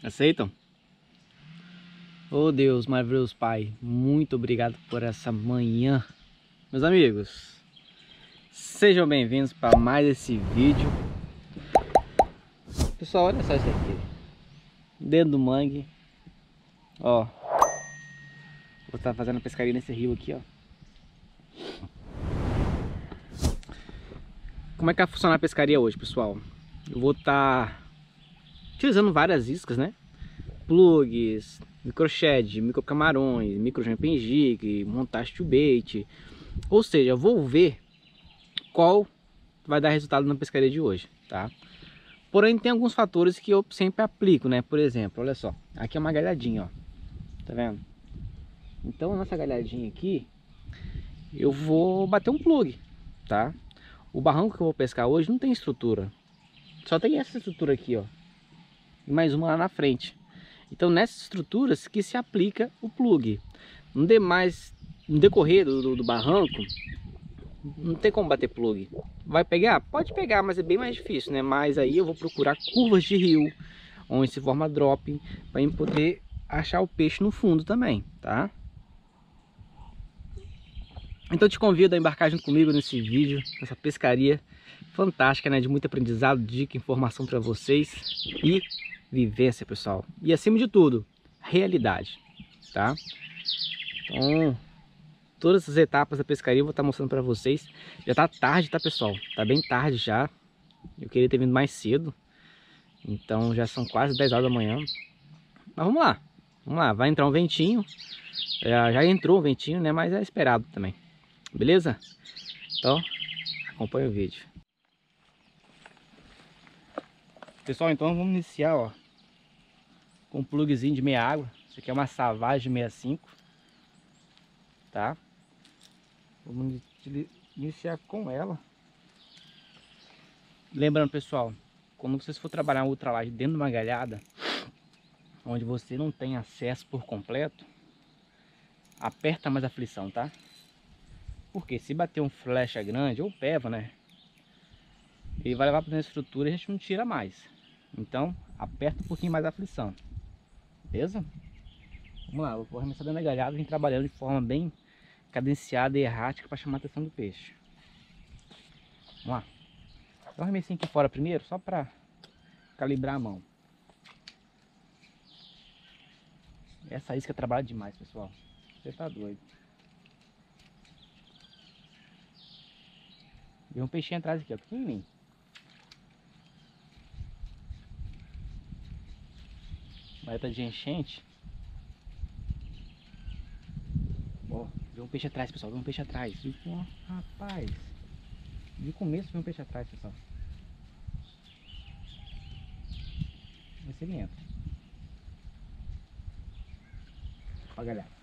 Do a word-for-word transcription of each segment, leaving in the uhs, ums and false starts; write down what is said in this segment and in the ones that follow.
Aceitam? Oh Deus, maravilhoso Pai, muito obrigado por essa manhã. Meus amigos, sejam bem-vindos para mais esse vídeo. Pessoal, olha só isso aqui. Dentro do mangue. Ó. Vou estar fazendo a pescaria nesse rio aqui, ó. Como é que vai funcionar a pescaria hoje, pessoal? Eu vou estar utilizando várias iscas, né? Plugs, microshed, micro camarões, micro jumping jig, montage to bait. Ou seja, eu vou ver qual vai dar resultado na pescaria de hoje, tá? Porém, tem alguns fatores que eu sempre aplico, né? Por exemplo, olha só, aqui é uma galhadinha, ó. Tá vendo? Então, nessa galhadinha aqui, eu vou bater um plug, tá? O barranco que eu vou pescar hoje não tem estrutura. Só tem essa estrutura aqui, ó. E mais uma lá na frente. Então, nessas estruturas que se aplica o plug. No demais, no decorrer do, do, do barranco, não tem como bater plug. Vai pegar? Pode pegar, mas é bem mais difícil, né? Mas aí eu vou procurar curvas de rio, onde se forma drop, para poder achar o peixe no fundo também, tá? Então eu te convido a embarcar junto comigo nesse vídeo, nessa pescaria fantástica, né? De muito aprendizado, dica, informação para vocês e vivência, pessoal. E acima de tudo, realidade, tá? Então, todas as etapas da pescaria eu vou estar mostrando para vocês. Já tá tarde, tá, pessoal? Tá bem tarde já. Eu queria ter vindo mais cedo. Então já são quase dez horas da manhã. Mas vamos lá. Vamos lá, vai entrar um ventinho. Já, já entrou um ventinho, né? Mas é esperado também. Beleza? Então, acompanha o vídeo. Pessoal, então vamos iniciar, ó, com um plugzinho de meia água. Isso aqui é uma Savage sessenta e cinco, tá? Vamos iniciar com ela. Lembrando, pessoal, quando vocês for trabalhar um ultralight dentro de uma galhada, onde você não tem acesso por completo, aperta mais a frição, tá? Porque se bater um flecha grande ou peva, né, ele vai levar para dentro da estrutura e a gente não tira mais. Então, aperta um pouquinho mais a frição. Beleza? Vamos lá, eu vou arremessar dentro da galhada, vem trabalhando de forma bem cadenciada e errática para chamar a atenção do peixe. Vamos lá. Dá um arremessinho aqui fora primeiro, só para calibrar a mão. Essa isca trabalha demais, pessoal. Você tá doido. Vem um peixinho atrás aqui, ó, pequenininho. Maleta de enchente. Ó, vem um peixe atrás, pessoal. Vem um peixe atrás. Ó, rapaz. De começo vem um peixe atrás, pessoal. Vê se ele entra. Ó, galera.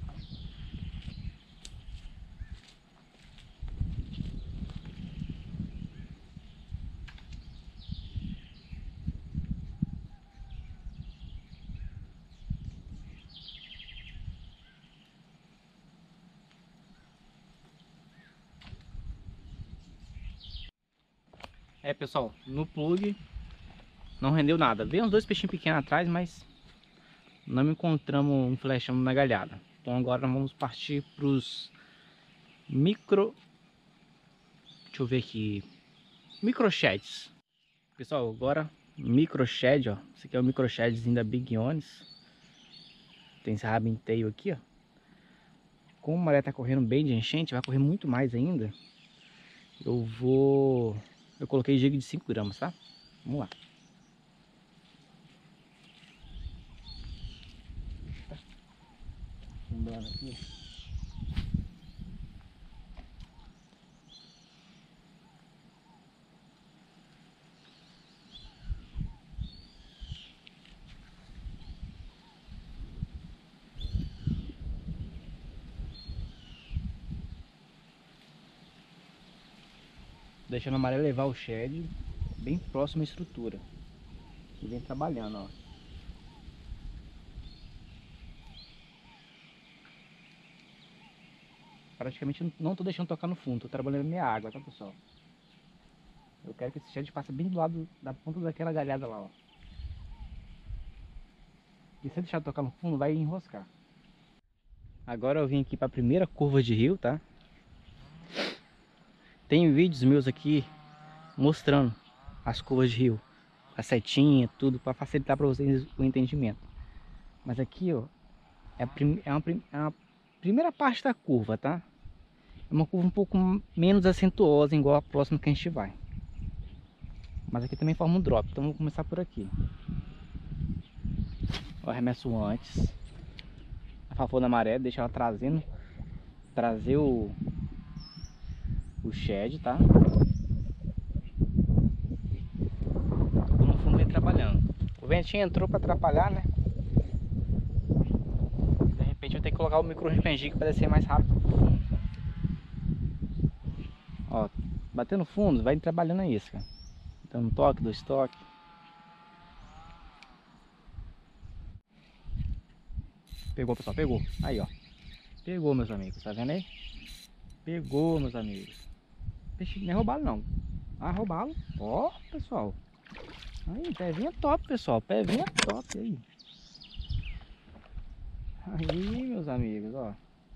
É, pessoal, no plug não rendeu nada. Veio uns dois peixinhos pequenos atrás, mas não encontramos um flechão na galhada. Então agora vamos partir para os micro... Deixa eu ver aqui. Microsheds. Pessoal, agora microshed, ó. Esse aqui é o microshedzinho da Big Ones. Tem esse rabinteio aqui, ó. Como a maré tá correndo bem de enchente, vai correr muito mais ainda. Eu vou... Eu coloquei jig de cinco gramas, tá? Vamos lá. Lembrando aqui. Deixando a maré levar o shed bem próximo à estrutura. E vem trabalhando, ó. Praticamente não tô deixando tocar no fundo, tô trabalhando minha água, tá, pessoal? Eu quero que esse shed passe bem do lado da ponta daquela galhada lá, ó. E se eu deixar tocar no fundo, vai enroscar. Agora eu vim aqui para a primeira curva de rio, tá? Tem vídeos meus aqui mostrando as curvas de rio, a setinha, tudo, para facilitar para vocês o entendimento. Mas aqui, ó, é a, prim é, uma prim é uma primeira parte da curva, tá? É uma curva um pouco menos acentuosa, igual a próxima que a gente vai. Mas aqui também forma um drop, então vamos começar por aqui. Eu arremesso antes, a favor da maré, deixa ela trazendo, trazer o, o shed, tá? No fundo vem trabalhando. O ventinho entrou para atrapalhar, né? De repente eu tenho que colocar o micro arrependique para descer mais rápido. Ó, batendo no fundo, vai trabalhando a isca. Então um toque, dois toques. Pegou, pessoal, pegou. Aí, ó. Pegou, meus amigos, tá vendo aí? Pegou, meus amigos. Peixe não é roubado, não. Ah, roubado. Ó, pessoal. Aí, pezinha top, pessoal. Pezinha top aí. Aí, meus amigos, ó.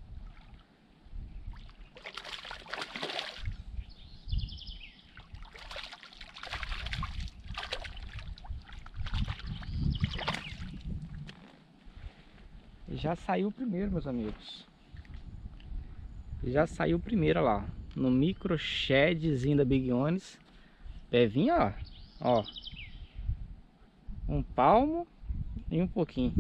Já saiu o primeiro, meus amigos. Já saiu o primeiro lá. No micro shedzinho da Big Ones. Pevinho, ó. Ó. Um palmo e um pouquinho.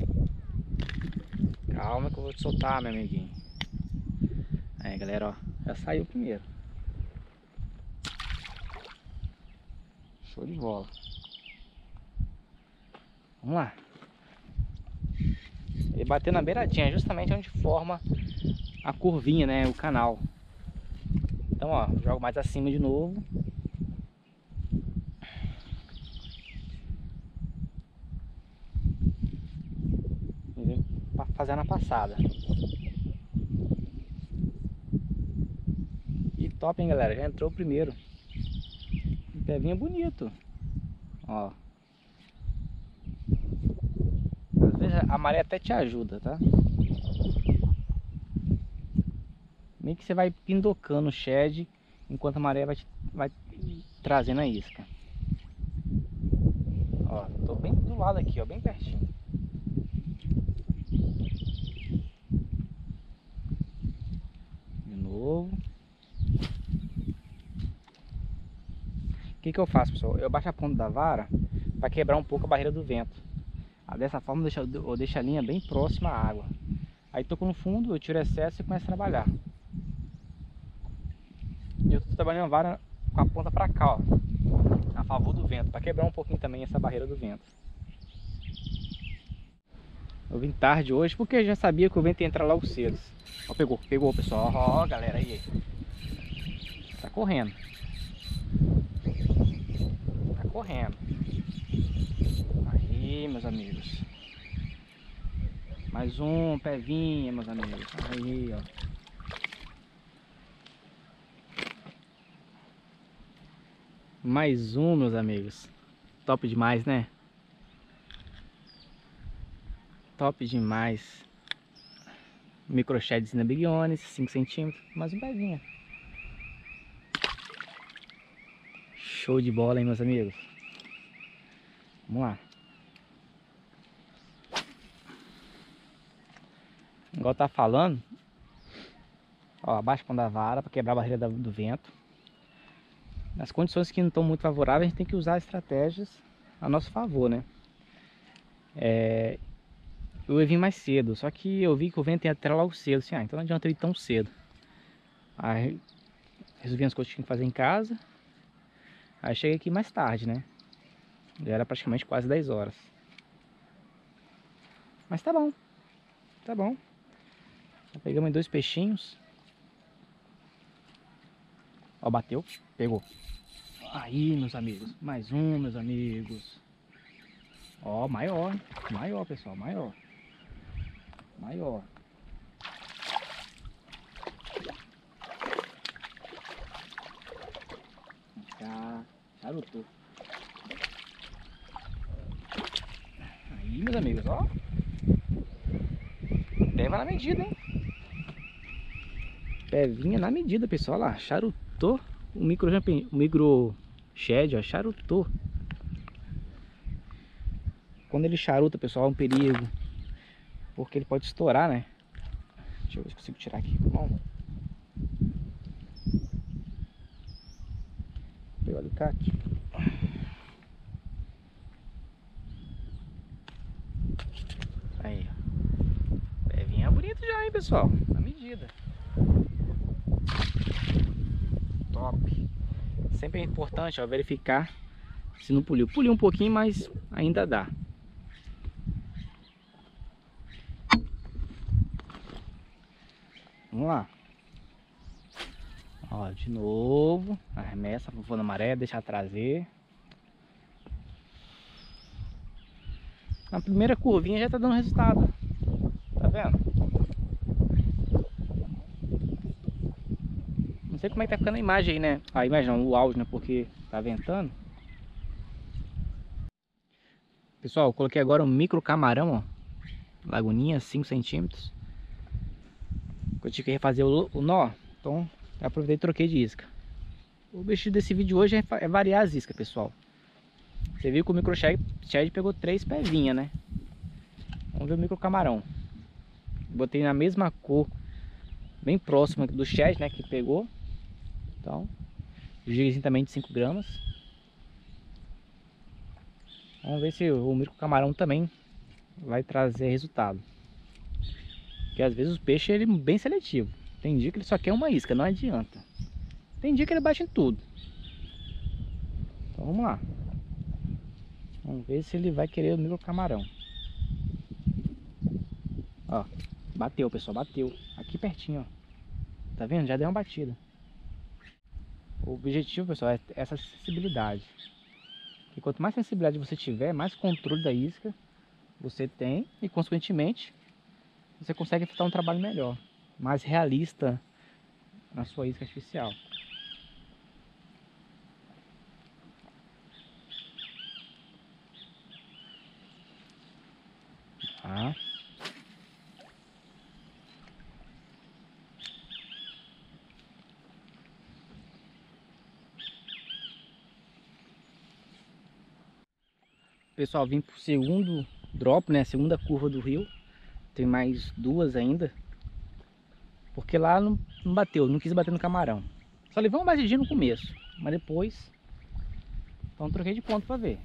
Calma que eu vou te soltar, meu amiguinho. Aí, galera, ó. Já saiu o primeiro. Show de bola. Vamos lá. Ele bateu na beiradinha, justamente onde forma a curvinha, né? O canal. Então, ó, jogo mais acima de novo. E vem fazendo a passada. E top, hein, galera? Já entrou o primeiro. Um pevinho bonito. Ó. Às vezes a maré até te ajuda, tá? Meio que você vai pindocando o shed enquanto a maré vai, te, vai trazendo a isca. Ó, tô bem do lado aqui, ó, bem pertinho. De novo. O que que eu faço, pessoal? Eu baixo a ponta da vara para quebrar um pouco a barreira do vento. Dessa forma eu deixo, eu deixo a linha bem próxima à água. Aí toco no fundo, eu tiro o excesso e começo a trabalhar. Eu estou trabalhando a vara com a ponta para cá, ó, a favor do vento, para quebrar um pouquinho também essa barreira do vento. Eu vim tarde hoje porque eu já sabia que o vento ia entrar logo cedo. Ó, pegou, pegou, pessoal. Ó, galera, aí. Tá correndo. Tá correndo. Aí, meus amigos. Mais um pevinha, meus amigos. Aí, ó. Mais um, meus amigos. Top demais, né? Top demais. Microsheds na Big Ones, cinco centímetros. Mais um pezinho. Show de bola, hein, meus amigos. Vamos lá. Igual tá falando. Ó, abaixa a ponta da vara para quebrar a barreira do vento. Nas condições que não estão muito favoráveis, a gente tem que usar estratégias a nosso favor, né? É, eu ia vir mais cedo, só que eu vi que o vento ia entrar logo cedo, assim, ah, então não adianta eu ir tão cedo. Aí resolvi as coisas que tinha que fazer em casa. Aí cheguei aqui mais tarde, né? Já era praticamente quase dez horas. Mas tá bom, tá bom. Já pegamos dois peixinhos. Ó, bateu, pegou. Aí, meus amigos, mais um, meus amigos. Ó, maior, maior, pessoal, maior. Maior. Já charutou. Aí, meus amigos, ó. Peva na medida, hein? Pevinha na medida, pessoal. Olha lá, charutou o micro, o micro shed, ó, charutou. Quando ele charuta, pessoal, é um perigo, porque ele pode estourar, né? Deixa eu ver se consigo tirar aqui com a mão. Pegar o alicate. Aí, ó. Pevinha bonito já, hein, pessoal? Na medida. Top. Sempre é importante, ó, verificar se não poliu. Poliu um pouquinho, mas ainda dá. Vamos lá. Ó, de novo. Arremessa, vou na maré, deixar trazer. Na primeira curvinha já tá dando resultado. Tá vendo? Não sei como é que tá ficando a imagem aí, né? A imagem não, o áudio, né? Porque tá ventando. Pessoal, eu coloquei agora um micro camarão, ó. Lagoninha, cinco centímetros. Eu tive que refazer o, o nó. Então, eu aproveitei e troquei de isca. O objetivo desse vídeo hoje é, é variar as iscas, pessoal. Você viu que o micro shed pegou três pevinhas, né? Vamos ver o micro camarão. Botei na mesma cor, bem próxima do shed, né? Que pegou. Então, gigazinho também de cinco gramas. Vamos ver se o micro camarão também vai trazer resultado. Porque às vezes o peixe ele é bem seletivo. Tem dia que ele só quer uma isca, não adianta. Tem dia que ele bate em tudo. Então vamos lá. Vamos ver se ele vai querer o micro camarão. Ó, bateu, pessoal, bateu. Aqui pertinho, ó. Tá vendo? Já deu uma batida. O objetivo, pessoal, é essa sensibilidade. E quanto mais sensibilidade você tiver, mais controle da isca você tem. E consequentemente, você consegue efetuar um trabalho melhor. Mais realista na sua isca artificial. Tá? Pessoal, vim pro segundo drop, né? Segunda curva do rio. Tem mais duas ainda. Porque lá não, não bateu, não quis bater no camarão. Só levou uma batidinha no começo, mas depois... Então troquei de ponto pra ver.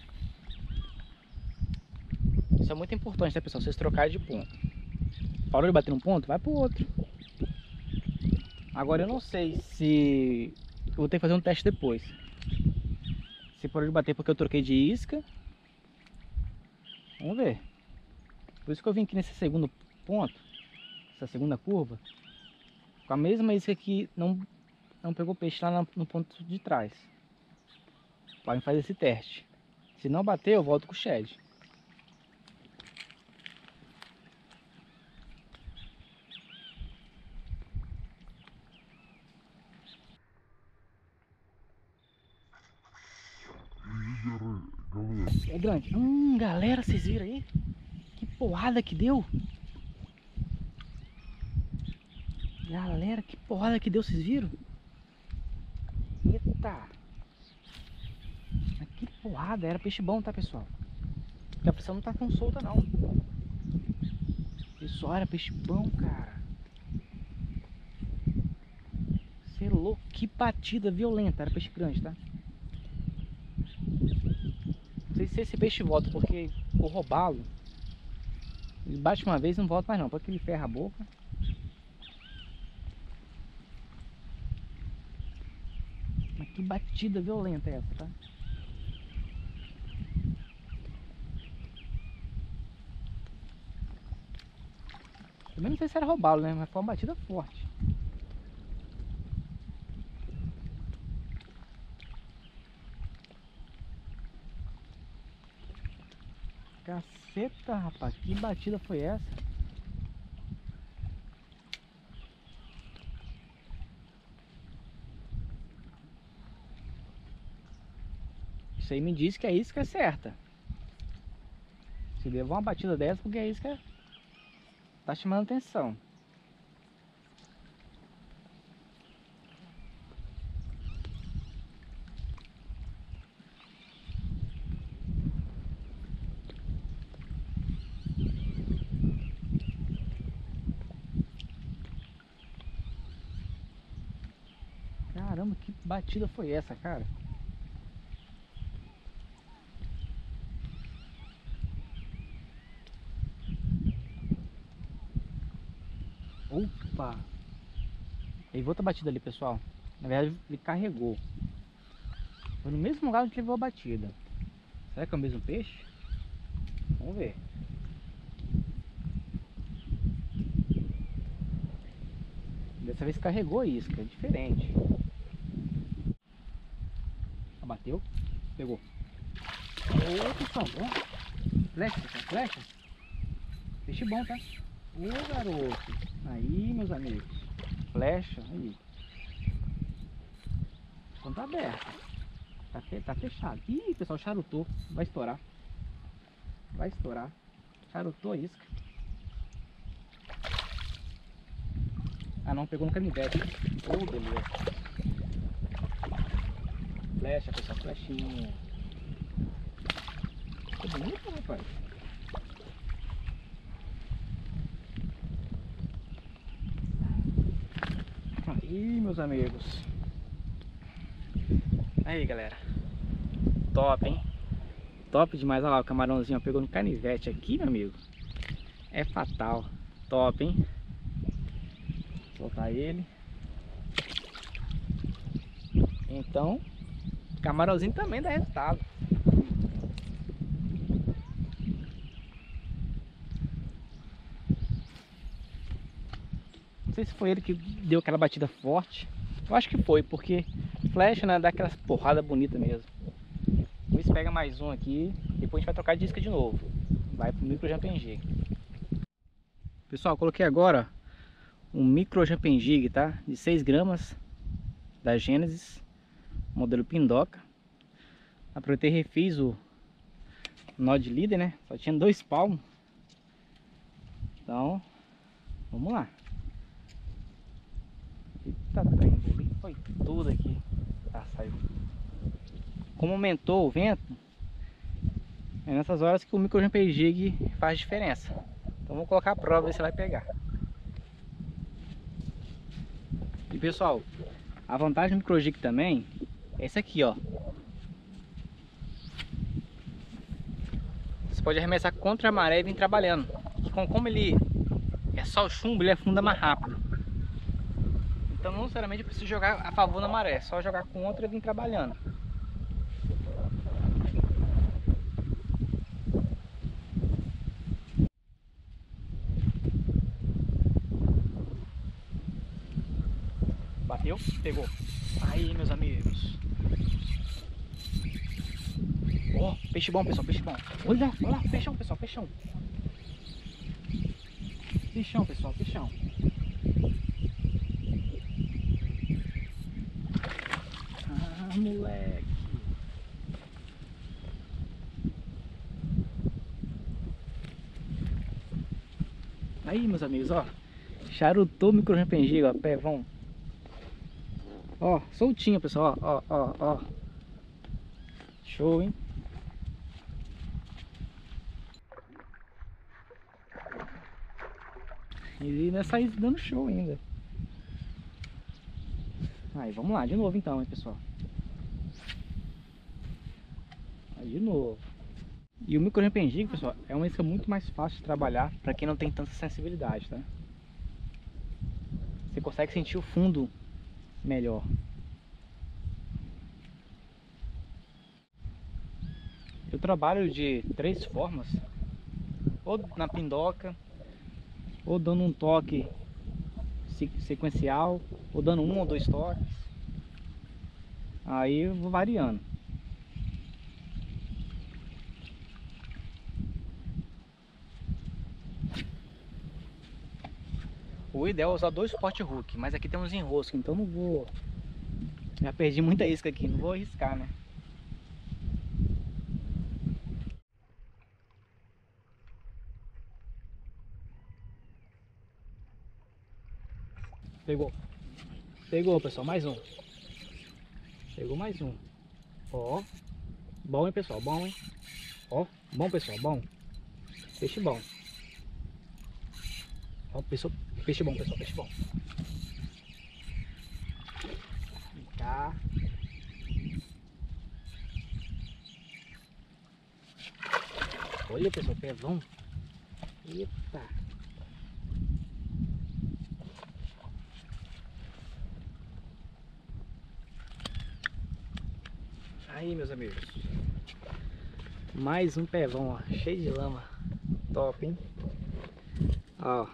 Isso é muito importante, né, pessoal? Vocês trocarem de ponto. Parou de bater num ponto, vai pro outro. Agora eu não sei se... Eu vou ter que fazer um teste depois. Se parou de bater porque eu troquei de isca. Vamos ver. Por isso que eu vim aqui nesse segundo ponto, essa segunda curva, com a mesma isca que não, não pegou peixe lá no ponto de trás. Para fazer esse teste. Se não bater, eu volto com o shed. É grande. Hum, galera, vocês viram aí? Que porrada que deu. Galera, que porrada que deu, vocês viram? Eita. Que porrada, era peixe bom, tá, pessoal? Porque a pressão não tá tão solta, não. Pessoal, era peixe bom, cara. Você é louco, que batida violenta. Era peixe grande, tá? Não sei se esse peixe volta, porque o robalo, ele bate uma vez e não volta mais não, porque ele ferra a boca. Mas que batida violenta é essa, tá? Também não sei se era robalo, né? Mas foi uma batida forte. Caceta, rapaz, que batida foi essa? Isso aí me diz que a isca é certa. Se levar uma batida dessa, porque é isso que tá chamando atenção. Caramba, que batida foi essa, cara? Opa! Teve outra batida ali, pessoal. Na verdade, ele carregou. Foi no mesmo lugar onde levou a batida. Será que é o mesmo peixe? Vamos ver. Dessa vez carregou a isca, é diferente. Bateu, pegou. Ô, pessoal, ó. Flecha, pessoal, flecha. Peixe bom, tá? Ô, garoto. Aí, meus amigos. Flecha, aí. Então tá aberto. Tá, fe tá fechado. Ih, pessoal, charutou. Vai estourar. Vai estourar. Charutou a isca. Ah, não, pegou no canivete. Ô, beleza. Flecha, pessoal, flechinha. Ficou bonito, rapaz. Aí, meus amigos. Aí, galera. Top, hein? Top demais. Olha lá, o camarãozinho pegou no canivete aqui, meu amigo. É fatal. Top, hein? Vou soltar ele. Então, camarãozinho também dá resultado. Não sei se foi ele que deu aquela batida forte. Eu acho que foi, porque flecha, né, dá aquela porrada bonita mesmo. Vamos ver se pega mais um aqui. Depois a gente vai trocar de isca de novo. Vai pro micro jumping jig. Pessoal, coloquei agora um micro jumping jig, tá? De seis gramas da Genesis, modelo Pindoca. Aproveitei e refiz o nó de líder, né? Só tinha dois palmos. Então, vamos lá. Eita, trem, foi tudo aqui. Ah, saiu. Como aumentou o vento, é nessas horas que o micro jumping jig faz diferença. Então vamos colocar a prova, ver se vai pegar. E pessoal, a vantagem do micro jig também é esse aqui, ó. Você pode arremessar contra a maré e vir trabalhando. E como ele é só o chumbo, ele afunda mais rápido. Então não necessariamente eu preciso jogar a favor da maré, é só jogar contra e vir trabalhando. Bateu, pegou. Aí, meus amigos. Ó, oh, peixe bom, pessoal, peixe bom. Olha, olha lá, peixão, pessoal, peixão. Peixão, pessoal, peixão. Ah, moleque. Aí, meus amigos, ó. Charutou o micro jumping jig, ó, pevão. Ó, soltinho, pessoal, ó, ó, ó. Show, hein? E ainda sai dando show ainda. Aí, vamos lá, de novo então, hein, pessoal. Aí, de novo. E o micro jumping jig, pessoal, é uma isca muito mais fácil de trabalhar para quem não tem tanta sensibilidade, tá? Você consegue sentir o fundo melhor. Eu trabalho de três formas, ou na pindoca, ou dando um toque sequencial, ou dando um ou dois toques. Aí eu vou variando. O ideal é usar dois spot hook, mas aqui tem uns enroscos, então não vou... Já perdi muita isca aqui, não vou arriscar, né? Pegou. Pegou, pessoal, mais um. Pegou mais um. Ó. Bom, hein, pessoal, bom, hein. Ó, bom, pessoal, bom. Peixe bom. Ó, peixe, peixe bom, pessoal, peixe bom. Vem cá. Olha, pessoal, pezão. Eita. Aí, meus amigos. Mais um pezão, ó, cheio de lama. Top, hein? Ó.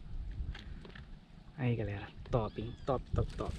Aí, galera. Top, hein? Top, top, top.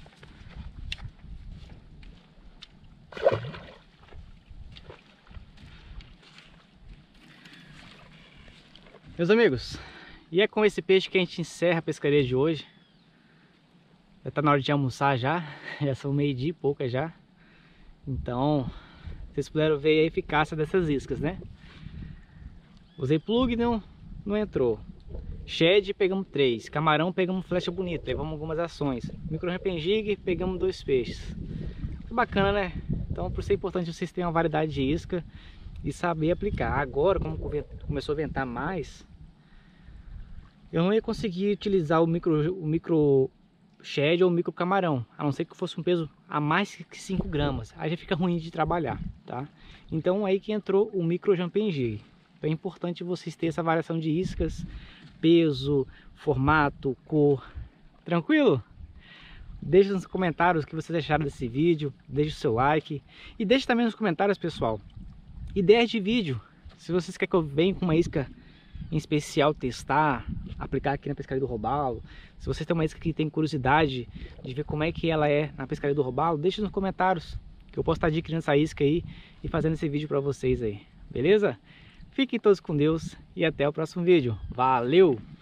Meus amigos, e é com esse peixe que a gente encerra a pescaria de hoje. Já tá na hora de almoçar já. Já são meio-dia e pouca já. Então, vocês puderam ver a eficácia dessas iscas, né? Usei plug, não, não entrou. Shed, pegamos três. Camarão, pegamos flecha bonita. Levamos algumas ações. Micro Rampen, pegamos dois peixes. Bacana, né? Então, por ser importante vocês terem uma variedade de isca e saber aplicar. Agora, como começou a ventar mais, eu não ia conseguir utilizar o micro, o micro shed ou o micro camarão, a não ser que fosse um peso a mais que cinco gramas. Aí já fica ruim de trabalhar, tá? Então aí que entrou o micro Rampen. Então é importante vocês terem essa variação de iscas, peso, formato, cor. Tranquilo? Deixe nos comentários o que vocês acharam desse vídeo, deixe o seu like e deixe também nos comentários, pessoal, ideias de vídeo. Se vocês querem que eu venha com uma isca em especial testar, aplicar aqui na pescaria do robalo, se vocês têm uma isca que tem curiosidade de ver como é que ela é na pescaria do robalo, deixe nos comentários que eu posso estar adquirindo essa isca aí e fazendo esse vídeo para vocês aí, beleza? Fiquem todos com Deus e até o próximo vídeo. Valeu!